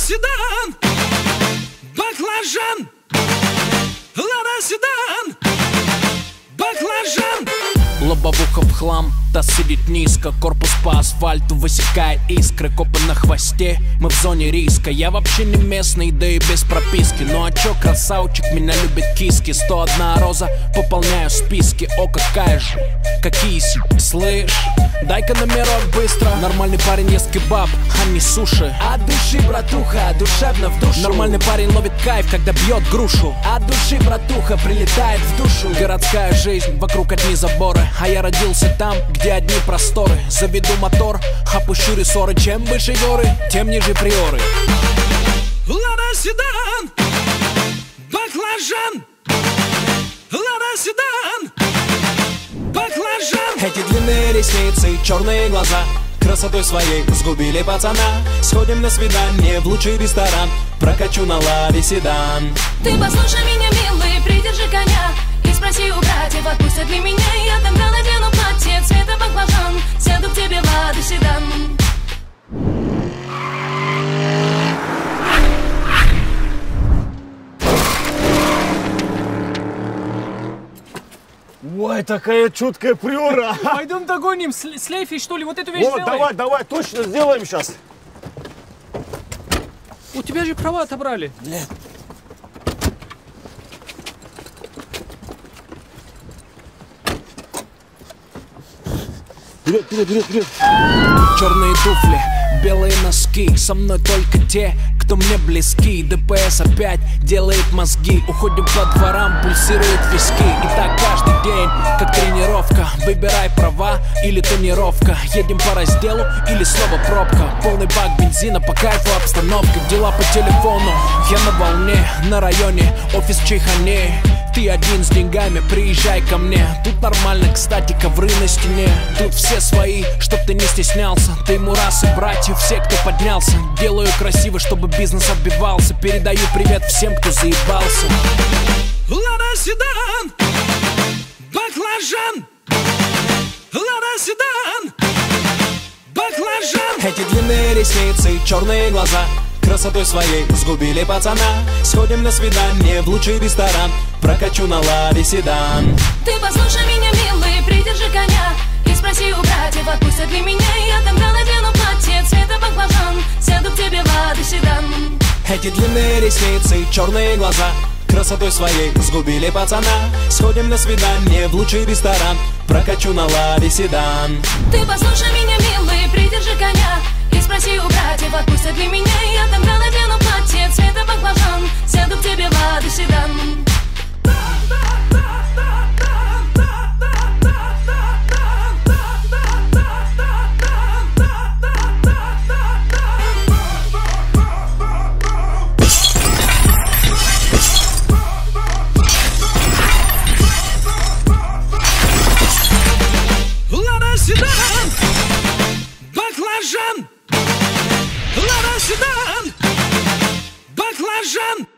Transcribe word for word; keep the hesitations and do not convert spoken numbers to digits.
седан, баклажан. Лада седан, баклажан. Лобовуха в хлам, таз сидит низко, корпус по асфальту высекает искры, копы на хвосте, мы в зоне риска. Я вообще не местный, да и без прописки. Ну а чё, красавчик, меня любят киски. Сто одна роза, пополняю списки. О, какая же, какие си, слышь, дай-ка номерок быстро. Нормальный парень ест кебаб, а не суши. От души, братуха, душевно в душу. Нормальный парень ловит кайф, когда бьет грушу. От души, братуха, прилетает в душу. Городская жизнь, вокруг одни заборы, а я родился там, где одни просторы. Заведу мотор, опущу рессоры. Чем выше горы, тем ниже приоры. Лада седан, баклажан. Лада седан, баклажан. Эти длинные ресницы, черные глаза красотой своей сгубили пацана. Сходим на свидание в лучший ресторан, прокачу на ладе седан. Ты послушай меня, милый, придержи коня и спроси у братьев, отпустят ли меня. Я тогда надену платье цвета баклажан, сяду к тебе в ладу седан. Ой, такая чуткая приора. Пойдем догоним, слейфи, что ли, вот эту вещь Вот, сделай. давай, давай, точно сделаем сейчас. У тебя же права отобрали. Нет. Вперед, вперед, вперед, вперед. Черные туфли, белые носки, со мной только те, кто мне близки. ДПС опять делает мозги, уходим по дворам, пульсируют виски. И так каждый день, как тренировка. Выбирай права или тонировка. Едем по разделу или снова пробка. Полный бак бензина, по кайфу обстановка. Дела по телефону, я на волне. На районе, офис в чайхане. Ты один с деньгами, приезжай ко мне. Тут нормально, кстати, ковры на стене. Тут все свои, чтоб ты не стеснялся. Ты мурасы, братьев, все, кто поднялся. Делаю красиво, чтобы бизнес отбивался. Передаю привет всем, кто заебался. Лада седан, баклажан. Лада седан, баклажан. Эти длинные ресницы, черные глаза красотой своей сгубили пацана. Сходим на свидание в лучший ресторан, прокачу на ладе седан. Ты послушай меня, милый, придержи коня и спроси у братьев, отпустят ли меня. Я тогда надену платье цвета баклажан, сяду к тебе в ладу седан. Эти длинные ресницы, черные глаза красотой своей сгубили пацана. Сходим на свидание в лучший ресторан, прокачу на ладе седан. Ты послушай меня, милый, придержи коня и спроси у братьев, отпустят ли меня. Я тогда надену платье цвета баклажан, сяду к тебе в ладу седан. Лада седан, баклажан. Лада седан, баклажан.